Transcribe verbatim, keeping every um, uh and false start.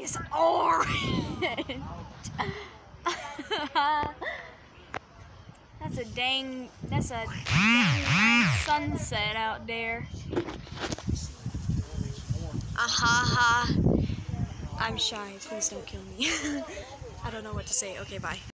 It's orange. That's a dang, that's a dang sunset out there. Ahaha. I'm shy, please don't kill me. I don't know what to say. Okay, bye.